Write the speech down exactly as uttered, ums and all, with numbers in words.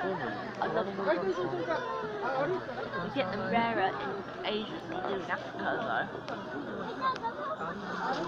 I love them. You get them rarer in Asia than you do in Africa, though.